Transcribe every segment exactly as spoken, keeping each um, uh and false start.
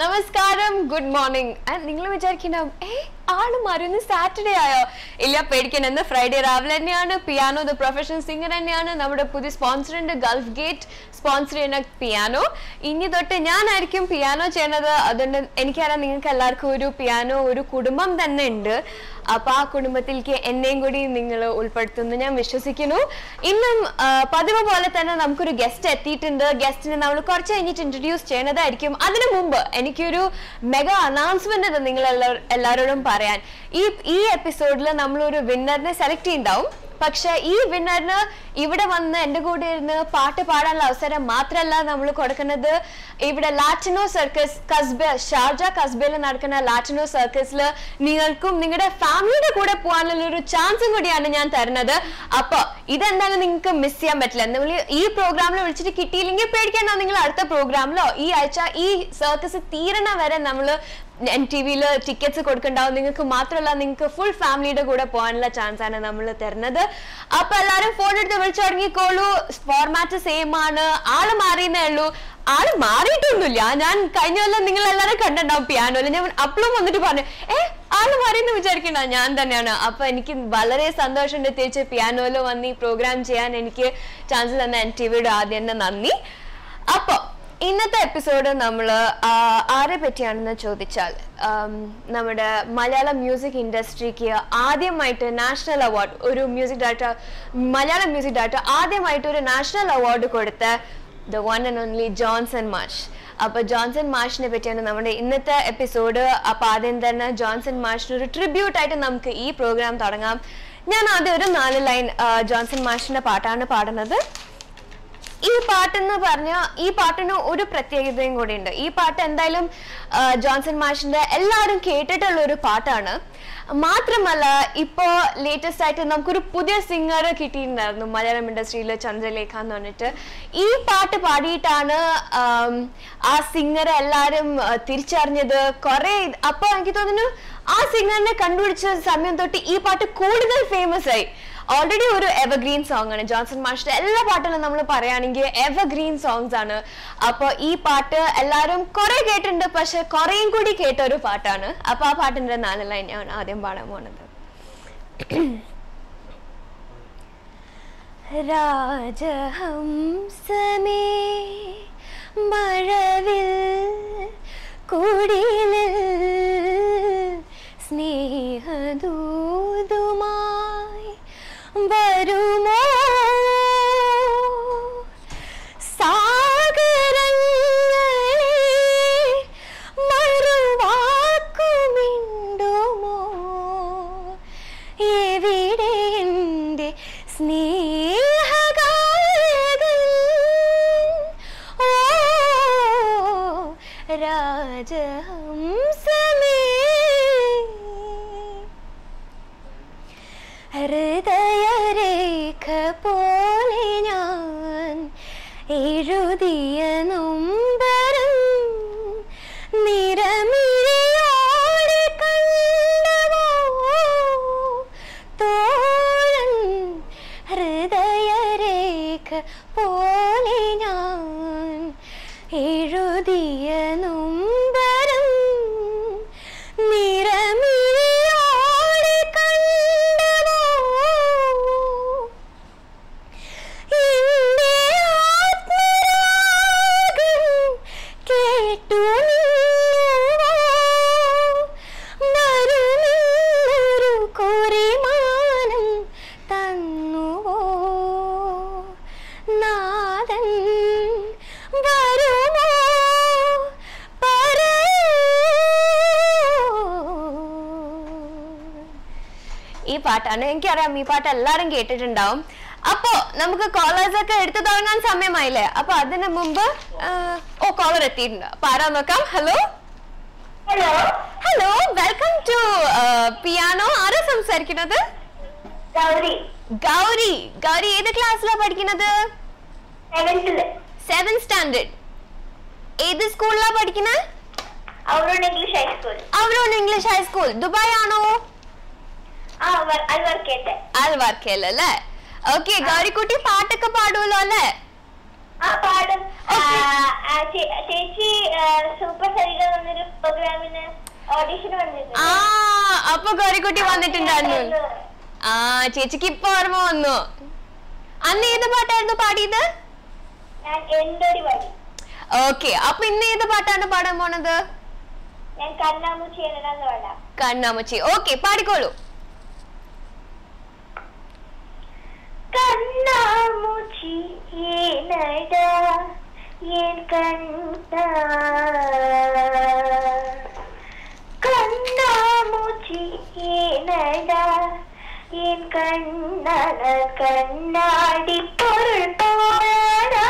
നമസ്കാരം, good morning. നിങ്ങൾ വിചാരിക്കണം ഏ ആള് മാറിയൊന്ന് സാറ്റർഡേ ആയോ? ഇല്ല, പേടിക്കണം. ഇന്ന് ഫ്രൈഡേ രാവിലെ തന്നെയാണ്. പിയാനോ ദ പ്രൊഫഷണൽ സിംഗർ തന്നെയാണ്. നമ്മുടെ പുതിയ സ്പോൺസർ ഉണ്ട്, ഗൾഫ് ഗേറ്റ് സ്പോൺസർ ചെയ്യുന്ന പിയാനോ. ഇനി തൊട്ട് ഞാനായിരിക്കും പിയാനോ ചെയ്യണത്. അതുകൊണ്ട് എനിക്കറിയാം നിങ്ങൾക്ക് എല്ലാവർക്കും ഒരു പിയാനോ ഒരു കുടുംബം തന്നെ ഉണ്ട്. അപ്പൊ ആ കുടുംബത്തിലേക്ക് എന്നെയും കൂടി നിങ്ങൾ ഉൾപ്പെടുത്തുന്നു ഞാൻ വിശ്വസിക്കുന്നു. ഇന്നും പതിവ് പോലെ തന്നെ നമുക്കൊരു ഗസ്റ്റ് എത്തിയിട്ടുണ്ട്. ഗസ്റ്റിനെ നമ്മൾ കുറച്ച് കഴിഞ്ഞിട്ട് ഇൻട്രൊഡ്യൂസ് ചെയ്യുന്നതായിരിക്കും. അതിനു മുമ്പ് എനിക്കൊരു മെഗാ അനൗൺസ്മെന്റ് ഉണ്ട് നിങ്ങൾ എല്ലാവരോടും പറയാൻ. ഈ ഈ എപ്പിസോഡിൽ നമ്മളൊരു വിന്നറിനെ സെലക്ട് ചെയ്യുന്നുണ്ടാവും. പക്ഷെ ഈ വിന്നറിന് ഇവിടെ വന്ന് എൻ്റെ കൂടെ ഇരുന്ന് പാട്ട് പാടാനുള്ള അവസരം മാത്രമല്ല നമ്മൾ കൊടുക്കുന്നത്. ഇവിടെ ലാറ്റിനോ സർക്കസ് കസ്ബ ഷാർജ കസ്ബയിൽ നടക്കുന്ന ലാറ്റിനോ സർക്കസിൽ നിങ്ങൾക്കും നിങ്ങളുടെ ഫാമിലിയുടെ കൂടെ പോകാനുള്ള ഒരു ചാൻസും കൂടിയാണ് ഞാൻ തരുന്നത്. അപ്പൊ ഇതെന്തായാലും നിങ്ങൾക്ക് മിസ് ചെയ്യാൻ പറ്റില്ല. നിങ്ങൾ ഈ പ്രോഗ്രാമിൽ വിളിച്ചിട്ട് കിട്ടിയില്ലെങ്കിൽ പേടിക്കേണ്ട, നിങ്ങൾ അടുത്ത പ്രോഗ്രാമിലോ ഈ ആഴ്ച ഈ സർക്കസ് തീരണ വരെ നമ്മൾ എൻ ടി വിയില് ടിക്കറ്റ്സ് കൊടുക്കണ്ടാവും. നിങ്ങൾക്ക് മാത്രമല്ല, നിങ്ങൾക്ക് ഫുൾ ഫാമിലിയുടെ കൂടെ പോകാനുള്ള ചാൻസ് ആണ് നമ്മൾ തരുന്നത്. അപ്പൊ എല്ലാരും ഫോൺ എടുത്ത് വിളിച്ചു തുടങ്ങിക്കോളൂ. ഫോർമാറ്റ് സെയിം ആണ്, ആള് മാറിയെന്നേ ഉള്ളൂ. ആള് മാറിയിട്ടൊന്നുമില്ല. ഞാൻ കഴിഞ്ഞ കൊല്ലം നിങ്ങൾ എല്ലാവരും കണ്ടിട്ടുണ്ടാവും പിയാനോയില്. ഞാൻ അപ്പളും വന്നിട്ട് പറഞ്ഞു ഏ ആള് മാറിയെന്ന് വിചാരിക്കണ്ട, ഞാൻ തന്നെയാണ്. അപ്പൊ എനിക്ക് വളരെ സന്തോഷമുണ്ട് തിരിച്ച് പിയാനോയില് വന്ന് ഈ പ്രോഗ്രാം ചെയ്യാൻ എനിക്ക് ചാൻസ് തന്ന എൻ ടി വിയുടെ ആദ്യം തന്നെ നന്ദി. അപ്പൊ ഇന്നത്തെ എപ്പിസോഡ് നമ്മൾ ആരെ പറ്റിയാണെന്ന് ചോദിച്ചാൽ നമ്മുടെ മലയാളം മ്യൂസിക് ഇൻഡസ്ട്രിക്ക് ആദ്യമായിട്ട് നാഷണൽ അവാർഡ് ഒരു music director Malayalam music director ആദ്യമായിട്ട് ഒരു നാഷണൽ അവാർഡ് കൊടുത്ത the one and only Johnson മാഷ്. അപ്പൊ ജോൺസൺ മാഷിനെ പറ്റിയാണ് നമ്മുടെ ഇന്നത്തെ എപ്പിസോഡ്. അപ്പൊ ആദ്യം തന്നെ ജോൺസൺ മാഷിന് ഒരു ട്രിബ്യൂട്ട് ആയിട്ട് നമുക്ക് ഈ പ്രോഗ്രാം തുടങ്ങാം. ഞാൻ ആദ്യം ഒരു നാല് ലൈൻ ജോൺസൺ മാഷിന്റെ പാട്ടാണ് പാടുന്നത്. ഈ പാട്ടെന്ന് പറഞ്ഞാൽ ഈ പാട്ടിന് ഒരു പ്രത്യേകതയും കൂടി ഉണ്ട്. ഈ പാട്ട് എന്തായാലും ജോൺസൺ മാഷിന്റെ എല്ലാവരും കേട്ടിട്ടുള്ള ഒരു പാട്ടാണ്. മാത്രമല്ല ഇപ്പോ ലേറ്റസ്റ്റ് ആയിട്ട് നമുക്കൊരു പുതിയ സിംഗർ കിട്ടിയിട്ടുണ്ടായിരുന്നു മലയാളം ഇൻഡസ്ട്രിയിൽ, ചന്ദ്രലേഖ എന്ന് പറഞ്ഞിട്ട്. ഈ പാട്ട് പാടിയിട്ടാണ് ആ സിംഗറെ എല്ലാരും തിരിച്ചറിഞ്ഞത്. കുറെ അപ്പൊ എനിക്ക് തോന്നുന്നു ആ സിംഗറിനെ കണ്ടുപിടിച്ച സമയം തൊട്ട് ഈ പാട്ട് കൂടുതൽ ഫേമസ് ആയി. ഓൾറെഡി ഒരു എവർഗ്രീൻ സോങ് ആണ്. ജോൺസൺ മാഷിന്റെ എല്ലാ പാട്ടുകളും നമ്മൾ പറയുകയാണെങ്കിൽ എവർഗ്രീൻ സോങ്സ് ആണ്. അപ്പൊ ഈ പാട്ട് എല്ലാരും കുറെ കേട്ടിട്ടുണ്ട്, പക്ഷെ കുറേയും കൂടി കേട്ട ഒരു പാട്ടാണ്. അപ്പൊ ആ പാട്ടിന്റെ നാല് ലൈൻ ഞാൻ ആദ്യം പാടാൻ പോണത്. രാജഹംസമേ മഴവിൽ കുടിലിൽ സ്നേഹദൂതുമായി വരുമോ സാഗരങ്ങളെ മറുവാക്കുമിണ്ടുമോ എവിടെ എൻ്റെ സ്നേഹഗായകൻ ഓ രാജഹംസമേ ഹൃദയരേഖ പോലെ ഞാൻ എഴുതിയ നൊമ്പരം നിറമിഴിയോടെ കണ്ടവോ തോഴൻ. ഹൃദയരേഖ പോലെ ഞാൻ എഴുതിയ നൊമ്പരം നിറമിഴിയോടെ കണ്ടവോ എന്റെ ആത്മരാഗം കേട്ടു നിന്നുവോ വരുമെന്നൊരു കുറിമാനം തന്നുവോ നാദൻ വരുമോ ഈ പാട്ടാണ്. എനിക്കറിയാം ഈ പാട്ട് എല്ലാരും കേട്ടിട്ടുണ്ടാവും. അപ്പോ നമുക്ക് കോളേഴ്സ് ഒക്കെ എടുത്തു തുടങ്ങാൻ സമയമായില്ലേ? അപ്പൊ അതിനു മുമ്പ് ഓ കോളർ എത്തിയിട്ടുണ്ട്. അപ്പൊ ആരാ നോക്കാം. Hello hello hello welcome to Piano. ആരാ സംസാരിക്കുന്നത്? ഗൗരി. ഗൗരി ഗൗരി ഏത് ക്ലാസ്സിലാണ് പഠിക്കുന്നത്? Seventh standard. ഏത് സ്കൂളിലാണ് പഠിക്കുന്നത്? Our own English high school. Our own English high school. Dubai ആണോ? അൽവർക്കയിലെ. അൽവർക്കയിലല്ലേ? ഓക്കെ. ഗൗരിക്കുട്ടി പാട്ടൊക്കെ പാടുമല്ലോ അല്ലേ? ആ പാടും. ചേച്ചി സൂപ്പർ സരിഗ എന്നൊരു പ്രോഗ്രാമിന് ഓഡിഷൻ വന്നിട്ടുണ്ട്. ആ അപ്പൊ ഗൗരിക്കുട്ടി വന്നിട്ടുണ്ടായിരുന്നു. ആ ചേച്ചിക്ക് ഇപ്പൊ ഓർമ്മ വന്നു. അന്ന് ഏത് പാട്ടായിരുന്നു പാടിയത്? ഞാൻ എന്തോടി പാടി. ഓക്കെ, അപ്പൊ ഇന്ന് ഏത് പാട്ടാണ് പാടാൻ പോണത്? ഞാൻ കണ്ണാമൂച്ചി എന്നതാന്ന് പാടാം. കണ്ണാമൂച്ചി. ഓക്കെ, പാടിക്കോളൂ. കണ്ണാമൂച്ചി ഏനടാ എൻ കണ്ണ, കണ്ണാമൂച്ചി ഏനടാ എൻ കണ്ണ, കണ്ണാടി പൊരുൾ പോരാ,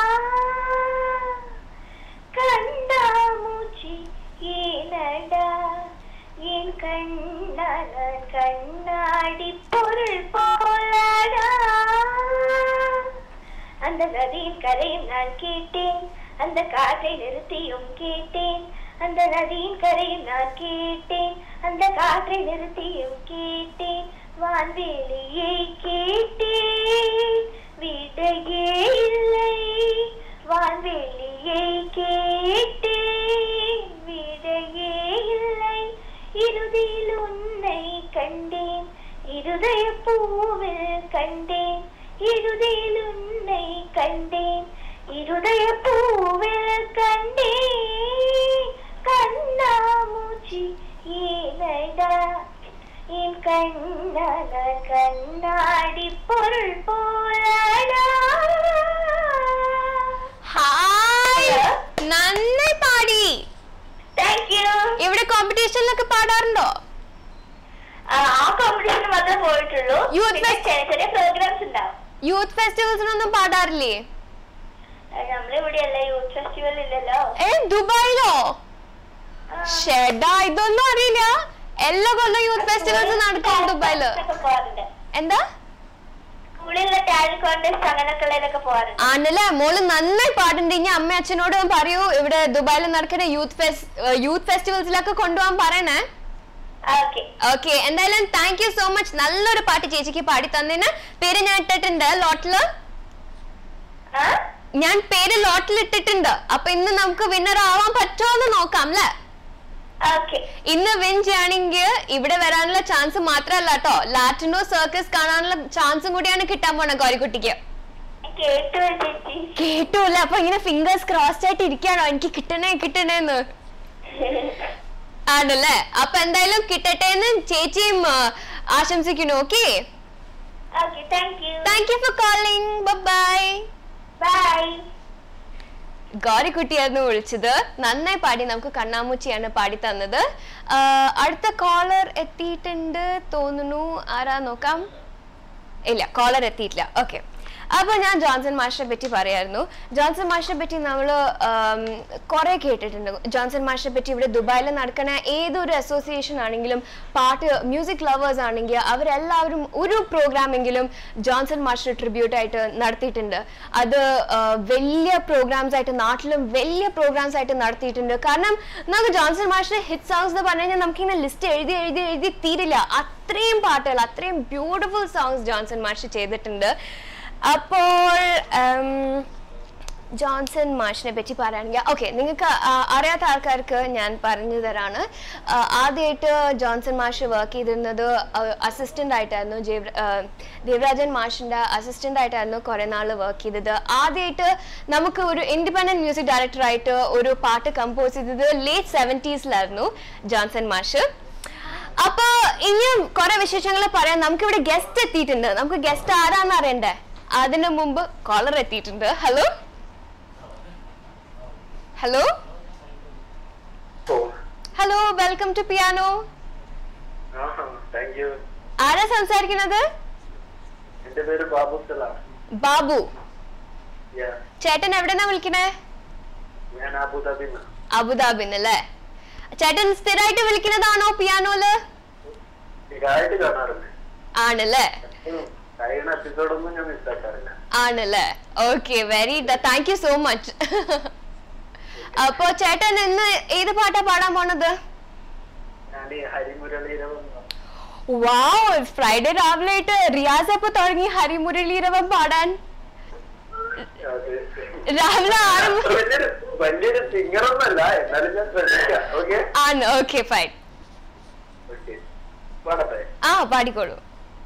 കണ്ണാമൂച്ചി ഏനടാ എൻ കണ്ണ, കണ്ണാടി പൊരുൾ പോരാ, அந்த நதியின் கரையும் நான் கேட்டேன், அந்த காற்றை நிறுத்தியும் கேட்டேன், அந்த நதியின் கரையும் நான் கேட்டேன், அந்த காற்றை நிறுத்தியும் கேட்டேன், வான்வெளியை கேட்டேன் விடையே இல்லை, வான்வெளியை கேட்டேன் விடையே இல்லை, இறுதியில் உன்னை கண்டேன் இருதய பூவில் கண்டேன், இருதில் உன்னை கண்டேன் இருதய பூவில் கண்டேன், கண்ணாமூச்சி ஏனடா என் கண்ணா, கண்ணாடி பொருள் போலடா. ഹായ്, നന്നായി പാടി. Thank you. ഇവിടെ കോമ്പറ്റീഷനിലൊക്കെ പാടാറുണ്ടോ? ആ കോമ്പറ്റീഷന് മാത്രമേ പോയിട്ടുള്ളൂ. ചെറിയ ചെറിയ പ്രോഗ്രാംസ് ഉണ്ടാവും. യൂത്ത് ഫെസ്റ്റിവൽസിനൊന്നും പാടാറില്ലേ? നമ്മളിവിടെയല്ല, യൂത്ത് ഫെസ്റ്റിവൽ ഇല്ലല്ലോ. ഏ ദുബായിലോ? ഷെഡാ, ഇതൊന്നും അറിയില്ല. എല്ലാ കൊല്ലം യൂത്ത് ഫെസ്റ്റിവൽസ് നടക്കും ദുബായില്. എന്താ? സ്കൂളിലുള്ള ടാലന്റ് കോൺടെസ്റ്റ് അങ്ങനെയൊക്കെ പോകാറുണ്ട്. ആണല്ലേ? മോള് നന്നായി പാടുണ്ട്. ഇനി അമ്മ അച്ഛനോട് പറയൂ ഇവിടെ ദുബായിൽ നടക്കുന്ന യൂത്ത് ഫെസ്റ്റ് യൂത്ത് ഫെസ്റ്റിവൽസിലൊക്കെ കൊണ്ടുപോകാൻ പറയണേ. ഓക്കെ, എന്തായാലും താങ്ക് യു സോ മച്ച്. നല്ലൊരു പാട്ട് ചേച്ചിക്ക് പാടി തന്നതിന്. പേര് ഞാൻ ഇട്ടിട്ടുണ്ട് ലോട്ടില്, ഞാൻ പേര് ലോട്ടിൽ ഇട്ടിട്ടുണ്ട്. അപ്പൊ ഇന്ന് നമുക്ക് വിന്നർ ആവാൻ പറ്റുമോന്ന് നോക്കാം അല്ലേ? ഇന്ന് വിൻ ചെയ്യണമെങ്കിൽ ഇവിടെ വരാനുള്ള ചാൻസ് മാത്രല്ല കേട്ടോ, ലാറ്റിനോ സർക്കസ് കാണാനുള്ള ചാൻസും കൂടിയാണ് കിട്ടാൻ പോണ ഗൗരിക്കുട്ടിക്ക്. കേട്ടൂല്ല? അപ്പൊ ഇങ്ങനെ ഫിംഗേഴ്സ് ക്രോസ്ഡ് ആയിട്ട് ഇരിക്കാണോ എനിക്ക് കിട്ടണേ കിട്ടണേന്ന്? ആണല്ലേ? അപ്പൊ എന്തായാലും കിട്ടട്ടെ എന്ന് ചേച്ചിയും ആശംസിക്കുന്നു. Okay, thank you for calling. Bye bye. ഗൗരിക്കുട്ടിയായിരുന്നു വിളിച്ചത്. നന്നായി പാടി. നമുക്ക് കണ്ണാമൂച്ചിയാണ് പാടി തന്നത്. അടുത്ത കോളർ എത്തിയിട്ടുണ്ട് തോന്നുന്നു. ആരാ നോക്കാം. ഇല്ല, കോളർ എത്തിയിട്ടില്ല. ഓക്കെ, അപ്പൊ ഞാൻ ജോൺസൺ മാഷിനെ പറ്റി പറയായിരുന്നു. ജോൺസൺ മാഷിനെ പറ്റി നമ്മൾ കുറെ കേട്ടിട്ടുണ്ട്. ജോൺസൺ മാഷിനെ പറ്റി ഇവിടെ ദുബായിൽ നടക്കുന്ന ഏതൊരു അസോസിയേഷൻ ആണെങ്കിലും, പാട്ട് മ്യൂസിക് ലവേഴ്സ് ആണെങ്കിൽ അവരെല്ലാവരും ഒരു പ്രോഗ്രാമെങ്കിലും ജോൺസൺ മാഷിന് ട്രിബ്യൂട്ട് ആയിട്ട് നടത്തിയിട്ടുണ്ട്. അത് വലിയ പ്രോഗ്രാംസ് ആയിട്ട്, നാട്ടിലും വലിയ പ്രോഗ്രാംസ് ആയിട്ട് നടത്തിയിട്ടുണ്ട്. കാരണം നമുക്ക് ജോൺസൺ മാഷിന്റെ ഹിറ്റ് സോങ്സ് എന്ന് പറഞ്ഞു കഴിഞ്ഞാൽ നമുക്കിങ്ങനെ ലിസ്റ്റ് എഴുതി എഴുതി എഴുതി തീരില്ല. അത്രയും പാട്ടുകൾ, അത്രയും ബ്യൂട്ടിഫുൾ സോങ്സ് ജോൺസൺ മാഷ് ചെയ്തിട്ടുണ്ട്. അപ്പോൾ ജോൺസൺ മാഷിനെ പറ്റി പറയുകയാണെങ്കിൽ, ഓക്കെ, നിങ്ങൾക്ക് അറിയാത്ത ആൾക്കാർക്ക് ഞാൻ പറഞ്ഞു തരാണ്. ആദ്യമായിട്ട് ജോൺസൺ മാഷ് വർക്ക് ചെയ്തിരുന്നത് അസിസ്റ്റൻ്റ് ആയിട്ടായിരുന്നു. ജയ് ദേവരാജൻ മാഷിൻ്റെ അസിസ്റ്റൻ്റ് ആയിട്ടായിരുന്നു കുറേ നാൾ വർക്ക് ചെയ്തത്. ആദ്യമായിട്ട് നമുക്ക് ഒരു ഇൻഡിപെൻഡൻറ്റ് മ്യൂസിക് ഡയറക്ടറായിട്ട് ഒരു പാട്ട് കമ്പോസ് ചെയ്തത് ലേറ്റ് സെവൻറ്റീസിലായിരുന്നു ജോൺസൺ മാഷ്. അപ്പൊ ഇനിയും കുറെ വിശേഷങ്ങൾ പറയാം. നമുക്കിവിടെ ഗസ്റ്റ് എത്തിയിട്ടുണ്ട്. നമുക്ക് ഗസ്റ്റ് ആരാന്ന് അറിയണ്ടേ? അതിനു മുമ്പ് കോളർ എത്തിയിട്ടുണ്ട്. Hello hello hello, welcome to Piano. ആരാ സംസാരിക്കുന്നത്? ബാബു. ചേട്ടൻ എവിടെന്നാ വിളിക്കണേ? അബുദാബിന്നല്ലേ? ചേട്ടൻ സ്ഥിരമായിട്ട് വിളിക്കുന്നതാണോ പിയാനോല്? ആണല്ലേ? ആണല്ലേ? Okay, very thank you so much. അപ്പൊ ചേട്ടൻ ഇന്ന് ഏത് പാട്ടാ പാടാൻ പോണത്? വാവ്, ഫ്രൈഡേ രാവിലെ ആയിട്ട് റിയാസ് അപ്പൊ തുടങ്ങി ഹരിമുരളീരവം പാടാൻ. രാവിലെ ആറ് വലിയൊരു സിംഗർ ഒന്നല്ല, എന്നാലും ഞാൻ ശ്രദ്ധിക്കാം. ഓക്കെ ആണ്. Okay fine. ആ പാടിക്കോളൂ.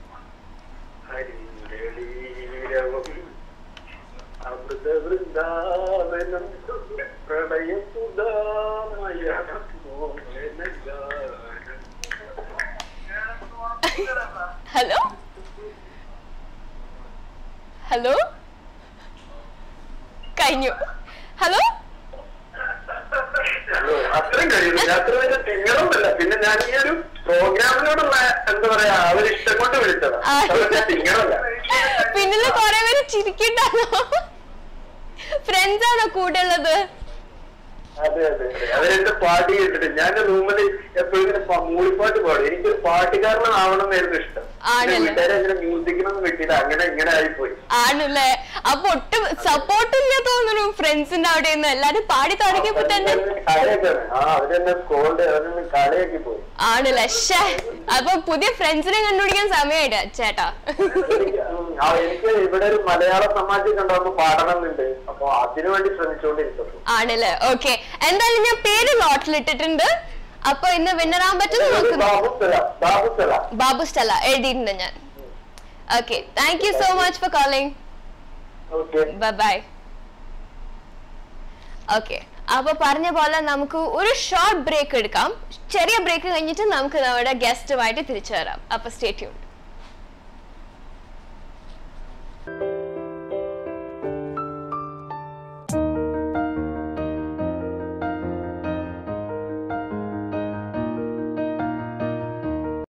അമൃത വൃന്ദാവനം പ്രളയസുധാമയ ഹലോ ഹലോ കഴിഞ്ഞു. ഹലോ അത്രയും കഴിയുന്നു. അത്ര വലിയ സിംഗറൊന്നുമല്ല. പിന്നെ ഞാൻ ഈ ഒരു പ്രോഗ്രാമിനോടുള്ള എന്താ പറയാ ഒരു ഇഷ്ടം കൊണ്ട് വിളിച്ചതാ. സിംഗറല്ല. പിന്നില് കൊറേ പേര് ചിരിക്കണ്ടാണോ? ഫ്രണ്ട്സ് ആണോ കൂടെ ഉള്ളത്? അതെ അതെ അതെ. അവരെന്റെ പാട്ട് കേട്ടിട്ട് ഞാൻ റൂമിൽ എപ്പോഴും ഇങ്ങനെ മൂളിപ്പാട്ട് പാടും. എനിക്കൊരു പാട്ടുകാരനാവണം എന്നായിരുന്നു ഇഷ്ടം. വീട്ടുകാരെ അങ്ങനെ മ്യൂസിക്കിനൊന്നും കിട്ടിയില്ല. അങ്ങനെ ഇങ്ങനെ ആയിപ്പോയി. ആണല്ലേ? അപ്പൊ ഒട്ടും സപ്പോർട്ട് ഇല്ല തോന്നുന്നു ഫ്രണ്ട്സിന്റെ അവിടെ നിന്ന്. എല്ലാരും പാടി തുടങ്ങിയപ്പോ തന്നെ കളിയാക്കി പോയി. ആണല്ലേ? ഷേ, അപ്പൊ പുതിയ ഫ്രണ്ട്സിനെ കണ്ടുപിടിക്കാൻ സമയമായിട്ട് ചേട്ടാ. എനിക്ക് ഇവിടെ ഒരു മലയാള സമാജം കണ്ടപ്പോ പാടണമെന്നുണ്ട്. അപ്പൊ അതിനു വേണ്ടി ശ്രമിച്ചുകൊണ്ടിരിക്കുന്നു. ആണല്ലേ? ഓക്കെ, എന്തായാലും ഞാൻ പേര് നോട്ടിലിട്ടിട്ടുണ്ട്. അപ്പൊ ഇന്ന് വിന്നറാൻ പറ്റുന്ന ബാബു സ്റ്റെല്ല എഴുതിയിട്ടുണ്ട് ഞാൻ. Okay, thank you so much for calling. Bye bye. Okay, അപ്പൊ പറഞ്ഞ പോലെ നമുക്ക് ഒരു ഷോർട്ട് ബ്രേക്ക് എടുക്കാം. ചെറിയ ബ്രേക്ക് കഴിഞ്ഞിട്ട് നമുക്ക് നമ്മുടെ ഗസ്റ്റുമായിട്ട് തിരിച്ചു വരാം. അപ്പൊ സ്റ്റേ ട്യൂൺഡ്.